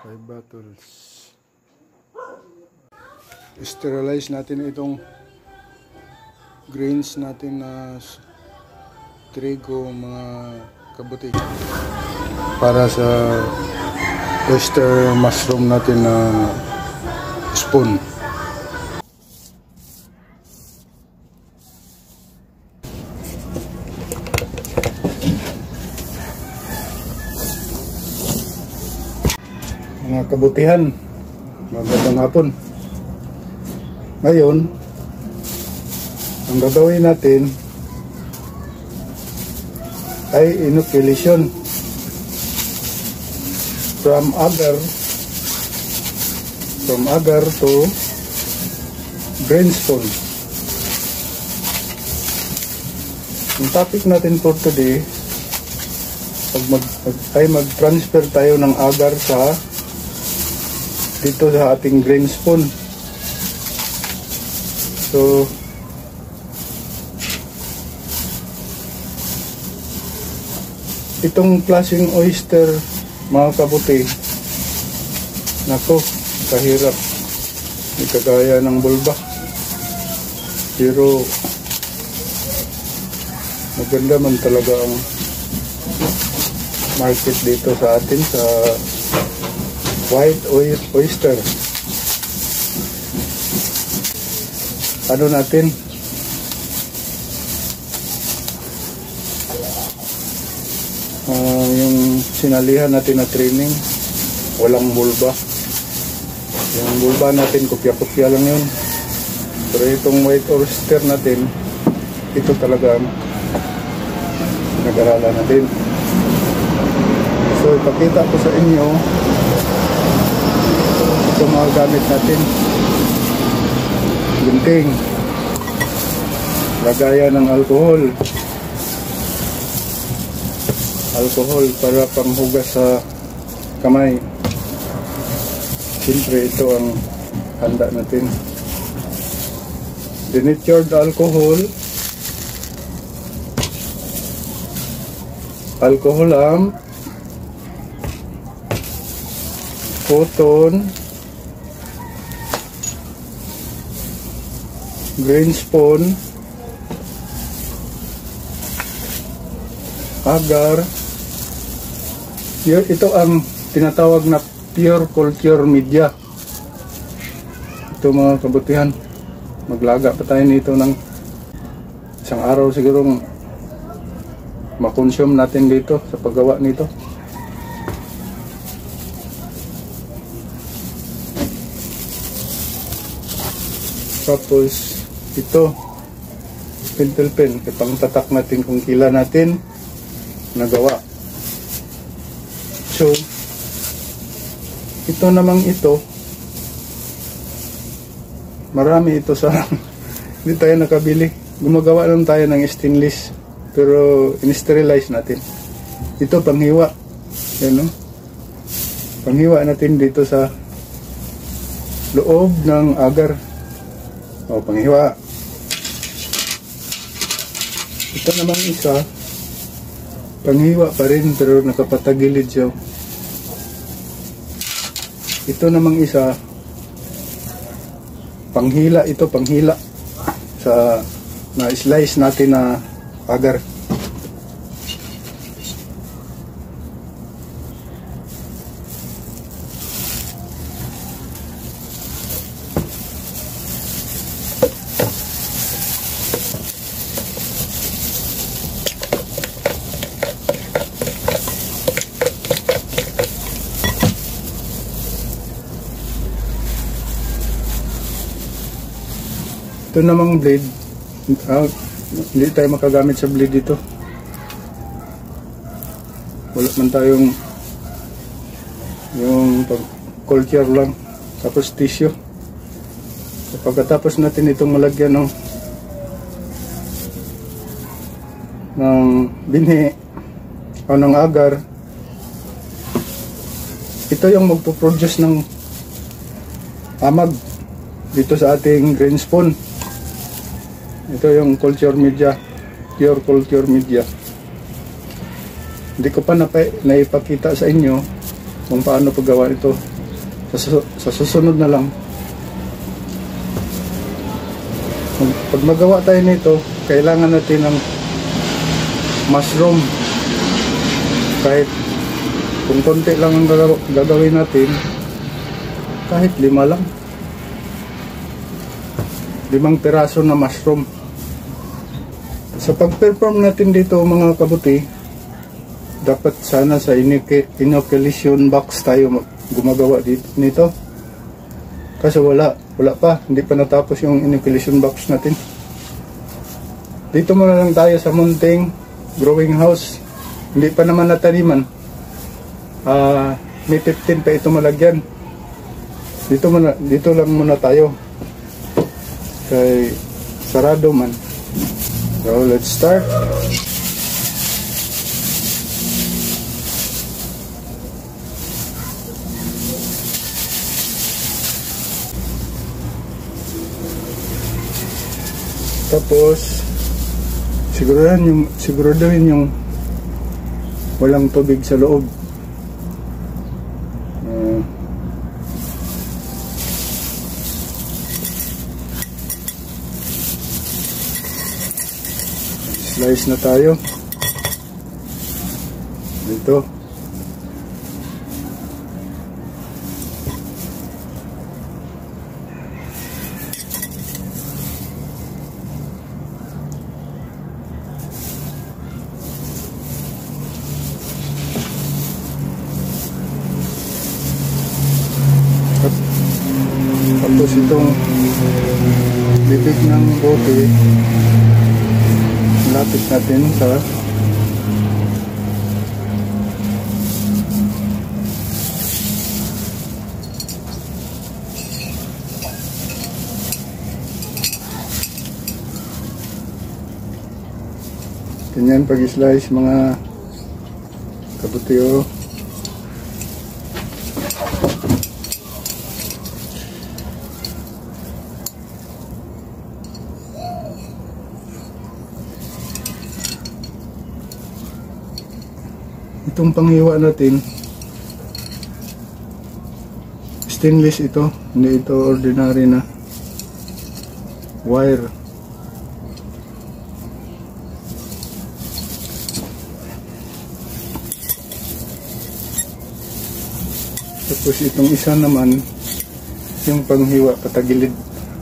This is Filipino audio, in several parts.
5 bottles. Sterilize natin itong grains natin na trigo, mga kabuti, para sa oyster mushroom natin na spoon. Mga kabutihan, magandang hapon. Ngayon, ang gagawin natin ay inoculation from agar to grain spoon. Ang topic natin for today ay mag-transfer tayo ng agar dito sa ating grain spoon. So itong klaseng oyster, mga kabuti, nako, kahirap, may kagaya ng bulba, pero maganda man talaga ang market dito sa atin sa white oyster. Ano natin, yung sinalihan natin na training, walang bulba. Yung bulba natin, kopya-kopya lang yun. Pero itong white oyster natin, ito talaga nag-aralan natin. So ipakita ko sa inyo itong mga gamit natin. Gunting, lagayan ng alcohol para panghugas sa kamay. Siyempre ito ang handa natin. Denatured alcohol lamp, cotton, grain spoon, agar. Ito ang tinatawag na pure culture media. Ito, mga kabutihan, maglaga pa tayo nito ng isang araw siguro makonsume natin dito sa paggawa nito. Tapos ito, pentel pen, ipang tatak natin kung kila natin nagawa. So ito namang ito, marami ito sa hindi tayo nakabili. Gumagawa lang tayo ng stainless, pero in-sterilize natin. Ito panghiwa, yan, no? Panghiwa natin dito sa loob ng agar. O, panghiwa. Ito namang isa, panghiwa pa rin pero nakapatagilid siya. Ito namang isa, panghila, ito panghila sa na-slice natin na agar. Ito namang blade, hindi tayo makagamit sa blade dito. Wala man tayong yung culture lang, tapos tissue. So, pagkatapos natin itong malagyan ng binhi o ng agar, ito yung magpo-produce ng amag dito sa ating grain spoon. Ito yung culture media, pure culture media. Hindi ko pa naipakita sa inyo kung paano paggawa ito. sa susunod na lang. Pag magawa tayo nito, kailangan natin ng mushroom. Kahit kung konti lang ang gagawin natin, kahit 5 lang, 5 piraso na mushroom. Sa pag-perform natin dito mga kabuti, dapat sana sa inoculation box tayo gumagawa dito nito. Kasi wala pa, hindi pa natapos yung inoculation box natin. Dito muna lang tayo sa munting growing house. Hindi pa naman nataniman. May 15 pa ito malagyan. Dito lang muna tayo. Kay sarado man. So let's start. Tapos siguraduhin yung walang tubig sa loob. Slice na tayo dito. Tapos itong bibig ng bote, lapit natin sa ganyan pag-slice mga kabutiyo. Itong panghiwa natin, stainless ito, hindi ito ordinary na wire. Tapos itong isa naman, yung panghiwa patagilid.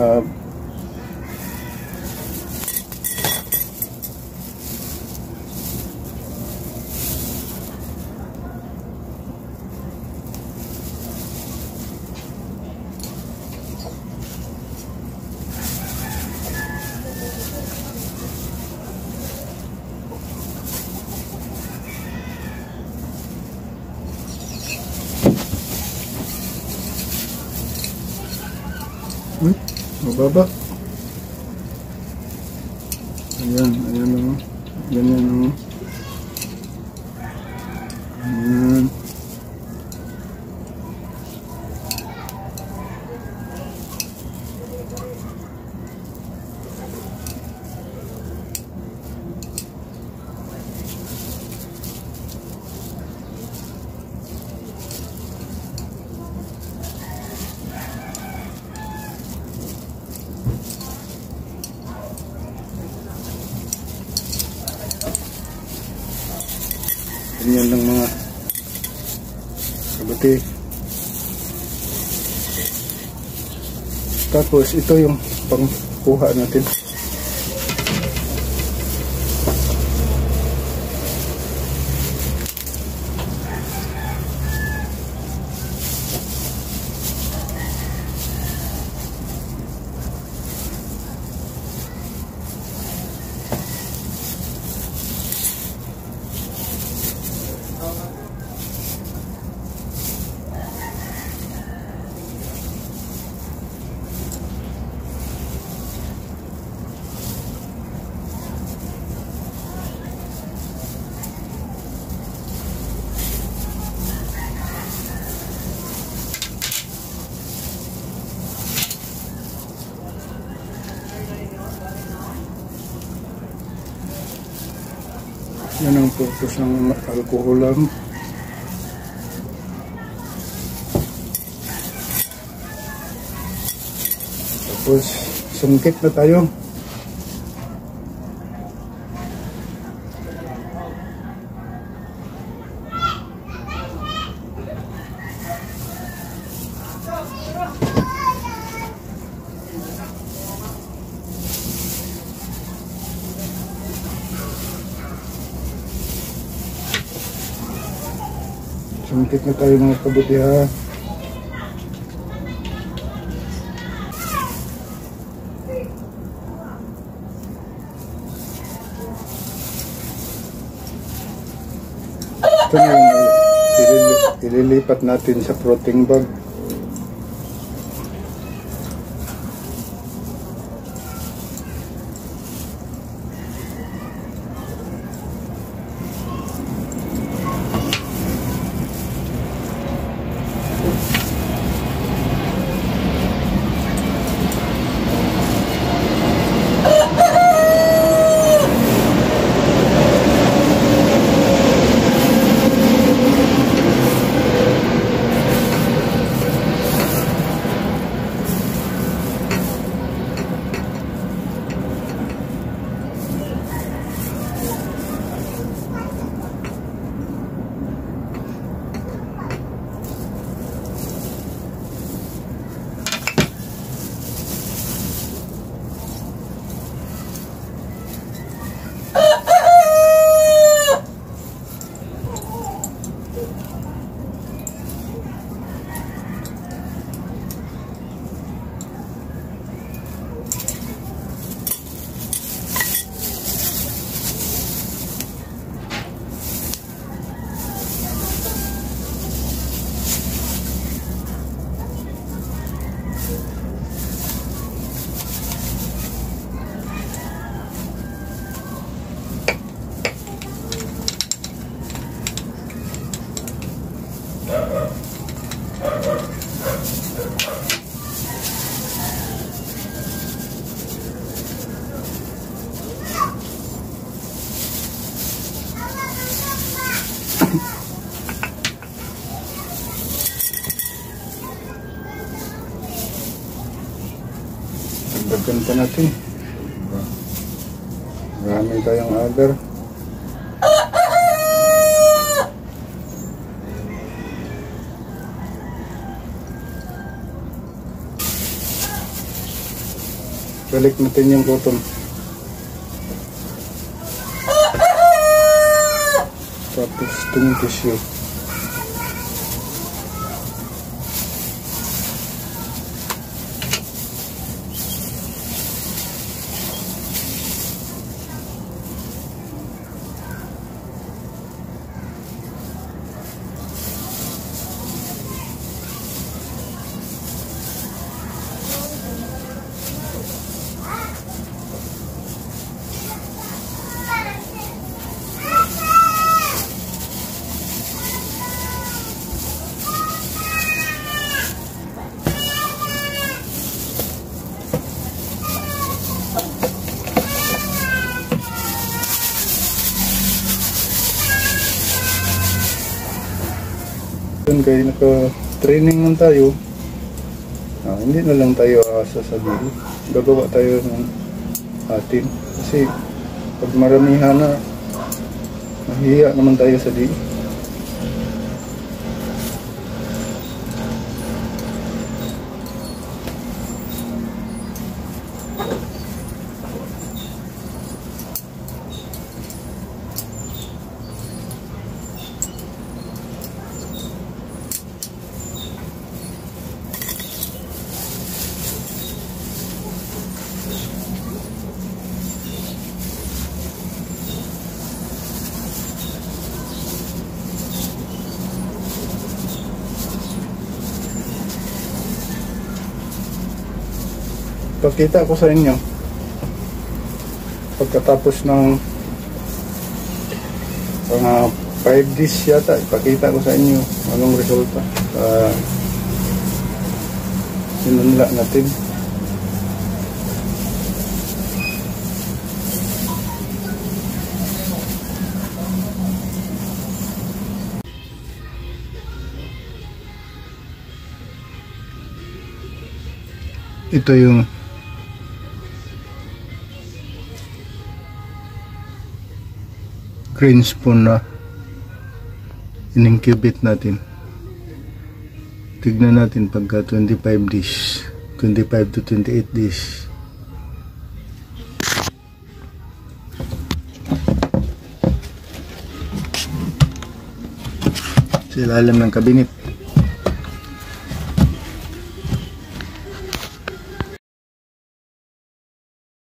Mababa. Ayan naman. Ganyan naman. Ayan. Ganyan lang mga kabuti. Tapos ito yung pangkuha natin. Yan ang purpose ng alcohol lang. Tapos sungkit na tayo. Sungkit na tayo mga kabutiha. Ito na yung ililipat natin sa protein bag. Dagdagan pa natin. Marami tayong other. Balik natin yung cotton. Tapos itong tissue. Kaya naka-training lang tayo, hindi na lang tayo asa sa dili. Gagawa tayo ng atin kasi pag maramihan na, mahiya naman tayo sa dili. Pakita ko sa inyo pagkatapos ng mga 5 days yata, ipakita ko sa inyo anong resulta sa sinunla natin. Ito yung green spoon na in-incubate natin. Tignan natin pagka 25 days, 25 to 28 days. Sa ilalim ng kabinet.